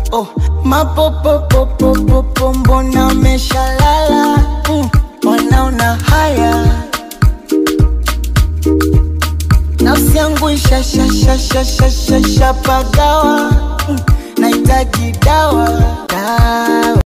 Oh, mapopopopopopo mbona meshalala? Wanaona haya. Nafsi yangu ishashashashashashapagawa. Nahitaji dawa.